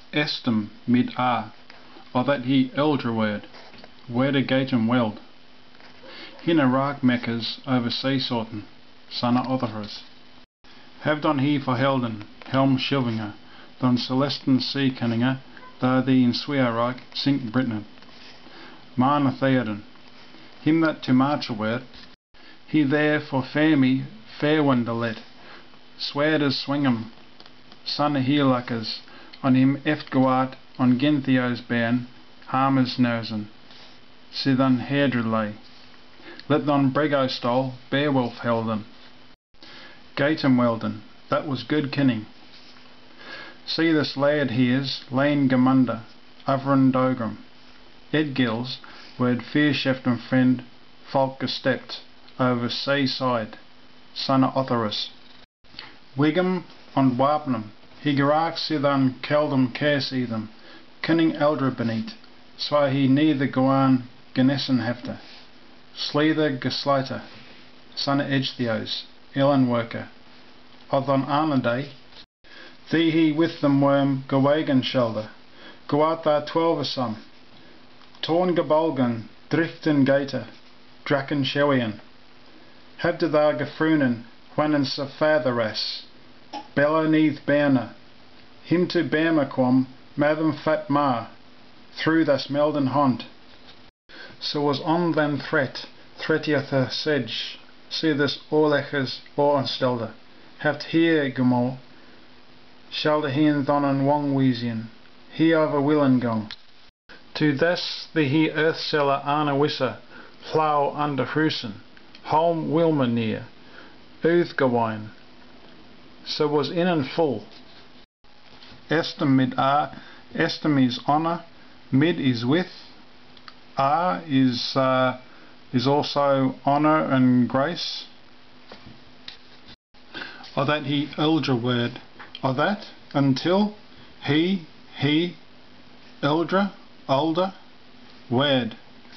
Estem mid or that he eldre werde gaten weld. Hinne raak mekkers over sea sorten, sanne otheres. Have don he for helden, helm Schilvinger, don Celestin sea kenninger, daar die in Swearrike sink Britain. Mane Theoden, him that to march werd, he there for fair wonder let, swearders swingem, sanne heerlakkers, on him eftgewaard on Gentheo's bairn, Hamers nozen, sithan herdred lay. Let thon Brego stole, Beowulf helden. Gaten welden, that was good kinning. See this lad here's, Lane Gamunda, Avron Dogram. Ed Gills, werd Fearsheft and friend, Falk gestept, over seaside, sanne Otherus. Wiggum on Wapenum, he geraak sithan keldum kersithem, kinning eldre beneath, zwaar he neither goan genessen hefte. Sleither gesleiter, sanne Edgetheos, Ellen worker, Othon Arnaday, thee he with them worm gewagen shoulder, go out there 12 some, torn gebolgen, driften gater, draken shewian, hebde daar gefrunen, whennen se fatheres, bella neath berna, him to berma quam, madam fat ma, through thus melden hont. So was on then threttieth sedge, see this oorleggers oorstelde, heft hier gemol, shelde heen thonnen wongweesien, he over willengong. To this the he earthseller Arne Wisser, plough under Hrusen, holm Wilmer near, Uthgewine, so was in and full. Estem mid estem is honour, mid is with, is also honour and grace. Or that he eldre word, or that until he eldre, older, word,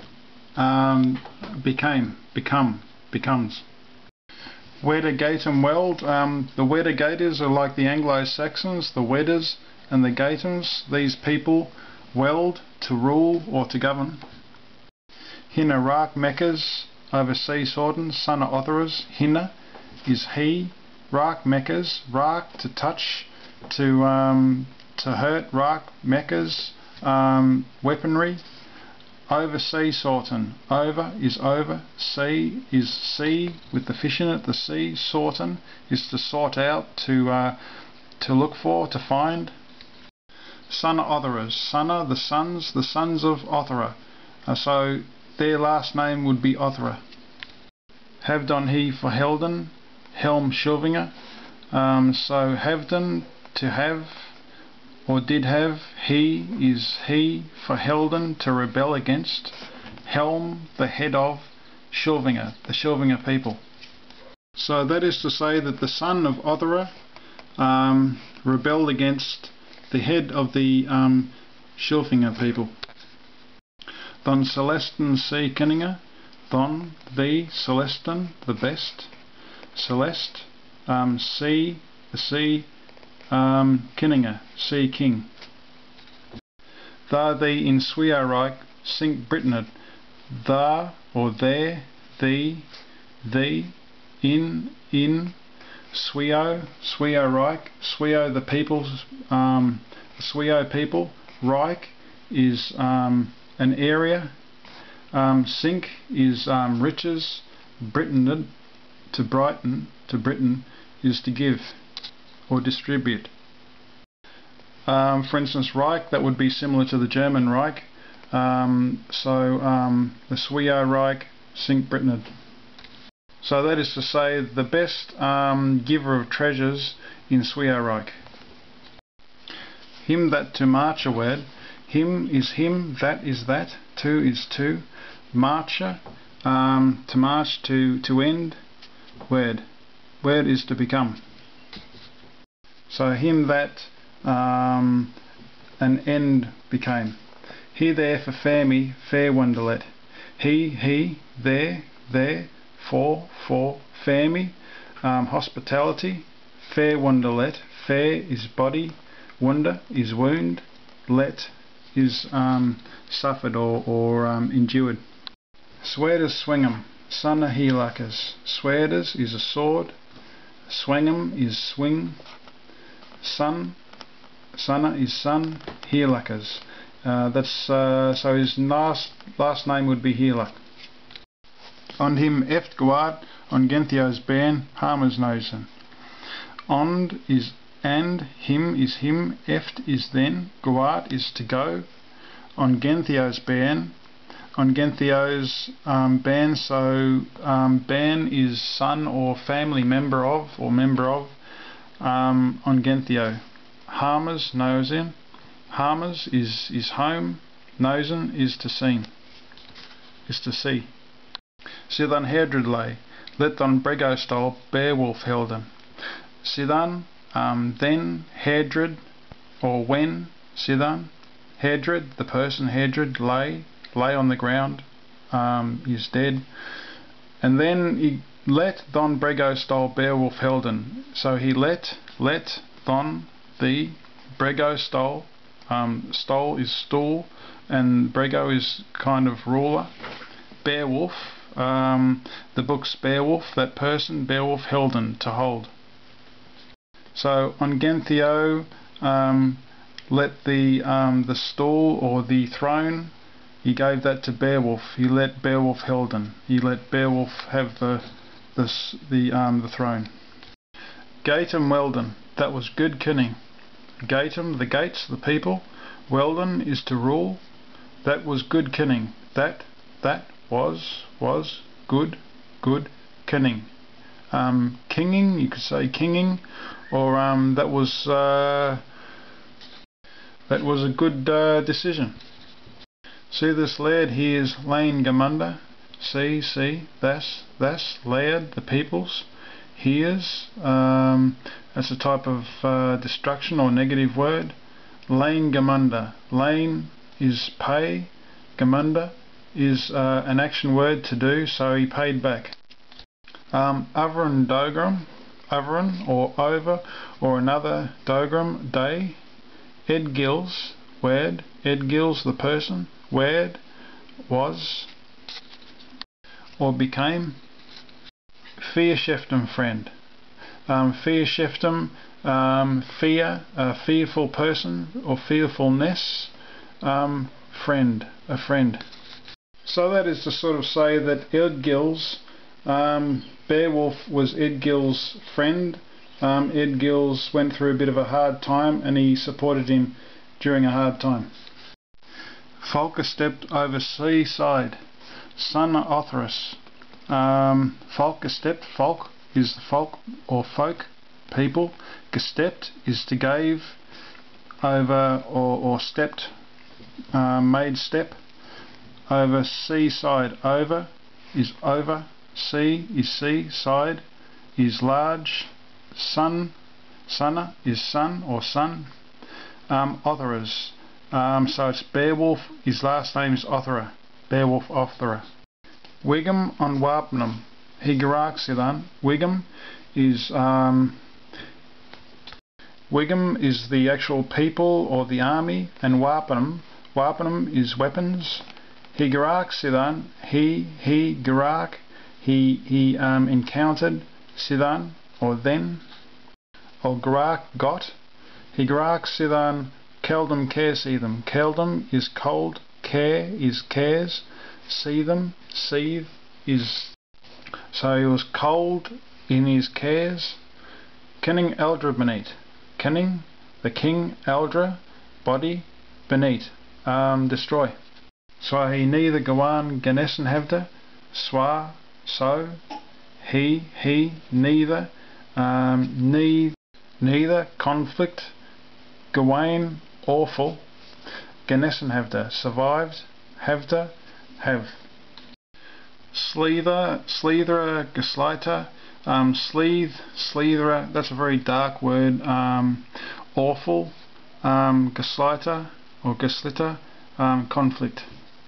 becomes. Weder Gatum weld, the Weder Gators are like the Anglo-Saxons, the Weders and the Gatums. These people weld to rule or to govern. Hinne raak mekkers over sea sorden, sanne Otherers. Hinne is he, raak mekkers, raak to touch, to hurt, raak mekkers, weaponry. Over sea sorten, over is over, sea is sea with the fish in it, the sea, sorten is to sort out, to look for, to find. Sanne Otherers, sanne the sons of Othera, so their last name would be Othera. Have don he for helden, helm Schilvinger, so havden to have, or did have, he is he for helden to rebel against, helm the head of, Schilvinger, the Schilvinger people. So that is to say that the son of Othera rebelled against the head of the Schilvinger people. Don Celestin sea Kenninger, Don the Celestin, the best, Celeste, sea, the sea, Kinninger, sea king. Thar thee in Swearrike sink Britain, thar or there, thee, in, Swearrike, Sweo the people's, the Sweo people, Rike is an area, sink is riches, Britain to Britain is to give or distribute. For instance, Reich, that would be similar to the German Reich. The Sweo Reich, sink Britain. So that is to say, the best giver of treasures in Sweo Reich. Him that to marcher word, him is him, that is that, to is to, marcher, to march, to end, word is to become. So him that an end became. He there for fair wonderlet. He, there, for fair me, hospitality, fair wonderlet. Fair is body, wonder is wound, let is suffered or endured. Swearders swing'em, sunna heelackers. Swearders is a sword, swing'em is swing, sunna is son, heelackers. So his last name would be Heelak. On him eft guard, on Genthio's ban, Harmer's nosen. Und is and, him is him, eft is then, guard is to go. On Genthio's ban, on Genthio's ban, so ban is son or family member of, or member of, on Genthio. Harmer's nosen. Harmer's is home, nosen is to see. Sidan Herdred lay, let on Bregostol Beowulf helden. Sidan, then Herdred, or when, Sidan, Herdred, the person Herdred lay on the ground, is dead. And then he let Don Bregostol Beowulf helden. So he let Don the Bregostol. Stole is stool, and Brego is kind of ruler. Beowulf, the book's Beowulf, that person, Beowulf Helden, to hold. So on Genthio, let the stool or the throne, he gave that to Beowulf. He let Beowulf Helden. He let Beowulf have the throne. Gatem Weldon, that was good kinning. Gatem, the gates, the people. Weldon is to rule. That was good kinning. That was good kinning. Kinging, you could say kinging, or that was a good decision. See this laird here is Lane Gamunda. See, that's laird, the peoples. Here's that's a type of destruction or negative word. Lane Gamunda. Lane is pay. Gamunda is an action word to do, so he paid back. Overan Dogram. Overan or over or another Dogram day. Ed Gills. Word. Ed Gills the person. Word was or became. Fear Shefton friend. Fear Shefton, fear, a fearful person or fearfulness. Friend, a friend. So that is to sort of say that Edgil's, Beowulf was Edgil's friend. Edgil's went through a bit of a hard time and he supported him during a hard time. Folker stepped over seaside. Son Otherus. Folk gestept, folk is the folk or folk, people. Gestept is to gave, over or stepped, made step. Over seaside, over is over, sea is sea, side is large, sun, sunna is sun or sun. Otherers, so it's Beowulf, his last name is Otherer, Beowulf Otherer. Wigham on Wapenham, Higarachsidan. Wigham is the actual people or the army, and Wapenham is weapons. Higarachsidan, he Garach, he encountered Sidan or then, or Garach got. Higarachsidan Keldum care see them. Keldum is cold, care is cares. See them, seethe is, so he was cold in his cares. Kenning Eldra beneath. Kenning, the king, Eldra, body, beneath, destroy. So he neither Gawan Ganessen Hevda, Swa, so, he, neither, neither, conflict, Gawain, awful, Ganessen Hevda, survived, Hevda, have. Sleither, Gaslighter, Sleatherer, that's a very dark word. Awful, Gaslighter or Gaslitter, conflict.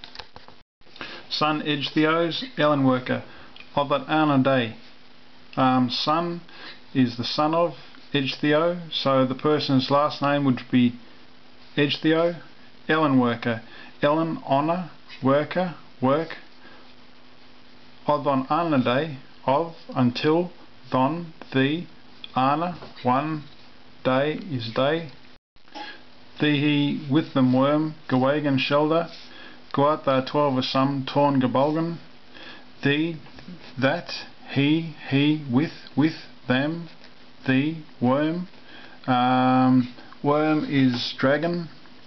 Son Edgetheos, Ellen worker, of that Anna day. Son is the son of Edgetheo, so the person's last name would be Edgetheo, Ellen worker. Ellen honour, worker, work. Odon ana day, of, until, thon, the, ana, one, day is day. The he with them worm, gewagen shoulder, goat the 12 of some, torn gebolgen. The, that, he, with them, the, worm. Worm is dragon.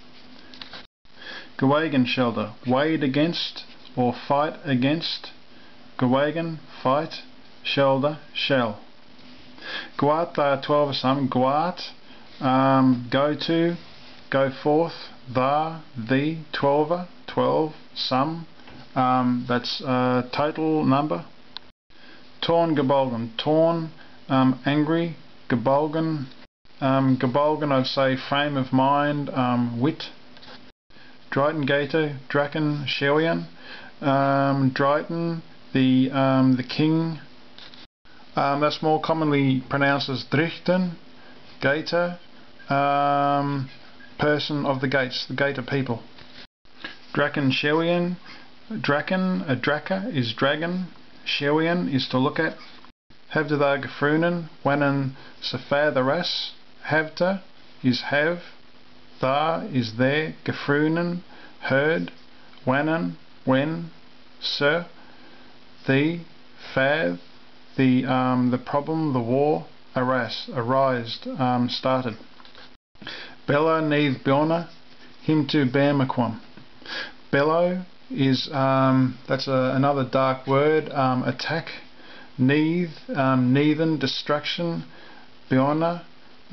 Gewagen shoulder, wade against or fight against. Gewagen, fight, shoulder, shell. Goat the 12 of some, goat, go to, go forth, the 12, 12, some, that's total number. Torn gebolgen, torn, angry, gebolgen, gebolgen I'd say frame of mind, wit. Drayton gator, draken, Sherwian, Drayton, the king, that's more commonly pronounced as Drichten, gator, person of the gates, the gator people. Draken Sherwian, draken, a draka is dragon, Sherwian is to look at. Havta the gefrunen, wanen sefa the ras, havta is have, the is there, gefrunen, heard, wanen, when, sir, the, fath, the problem, the war, arised, started. Bella neath Bjorna, him to Bearmaquam. Bellow is, that's another dark word, attack. Neath, neithen, destruction. Bjorna,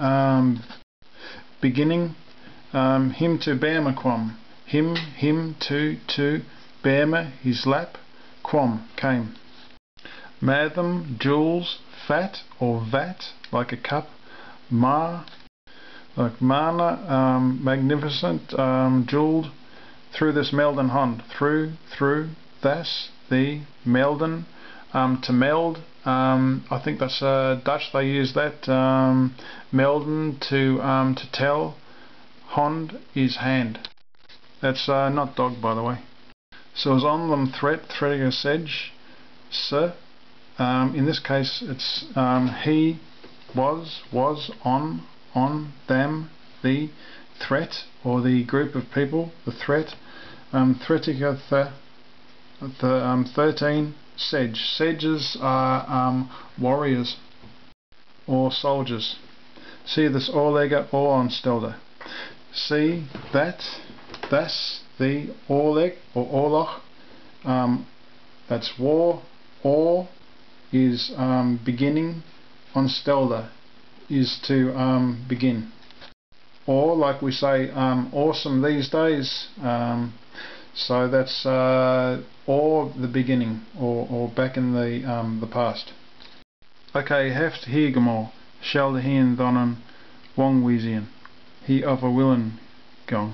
beginning. Him to Bearmaquam. Him to Bearma, his lap. Quam, came. Matham, jewels, fat or vat, like a cup. Ma, like mana, magnificent, jewelled. Through this Melden Hond, through, thus, the, Melden, to meld, I think that's Dutch, they use that, Melden, to tell, Hond is hand. That's not dog, by the way. So as on them threading a sedge, sir, in this case it's he was on them, the threat or the group of people, the threat. Threatica the 13 sedge. Sedges are warriors or soldiers. See this orlega or on stelda. See that, that's the orleg or orloch, that's war. Or is beginning, on stelda is to begin. Or like we say awesome these days, so that's or the beginning or back in the past. Okay, heft heergemor, shall the heen thonen wongweesian, he of a willen gong.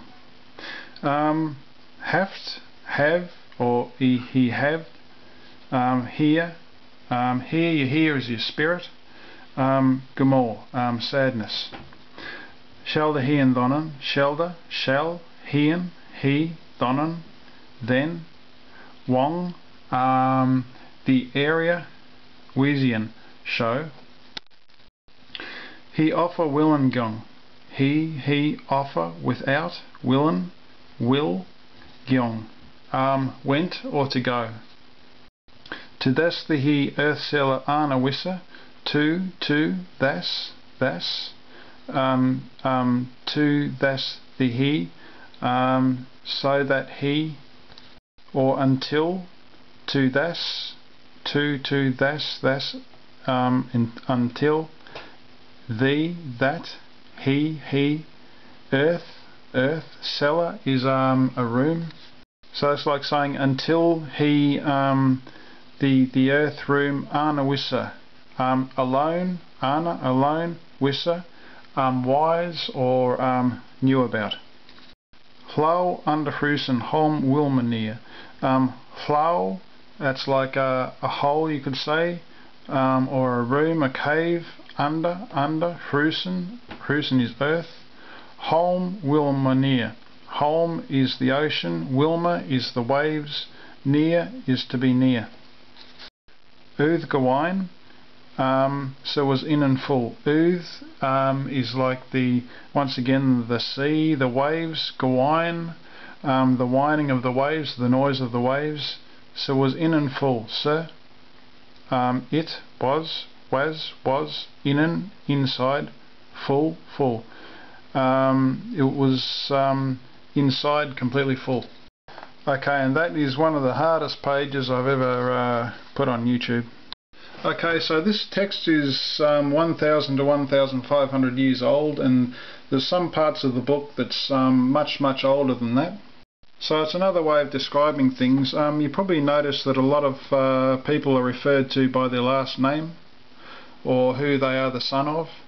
Heft, have, or he have, hear, here you hear is your spirit, gemor, sadness. Shelda hien thonen, shelda, shall, hien, he, thonen, then, wong, the area, weesian, show. He offer willen gong, he offer without, willen, will, gyong, went or to go. To this the he earth seller ana wissa, to, thus, to this the he, so that he, or until, to this, to this, until, the, that, he, earth, cellar is a room. So it's like saying until he, the earth room, ana wissa, alone, ana, alone, wissa, wise or knew about. Hlau underhusen holm wilmanier. Hlau, that's like a hole you could say, or a room, a cave, under, husen is earth. Holm wilmanier. Holm is the ocean. Wilma is the waves. Near is to be near. Uth Gawain, so was in and full. Uth is like once again the sea, the waves. Gawain, the whining of the waves, the noise of the waves. So was in and full. Sir, it was, innen, inside, full. It was inside, completely full. Okay, and that is one of the hardest pages I've ever put on YouTube. Okay, so this text is 1,000 to 1,500 years old, and there's some parts of the book that's much older than that. So it's another way of describing things. You probably notice that a lot of people are referred to by their last name, or who they are the son of.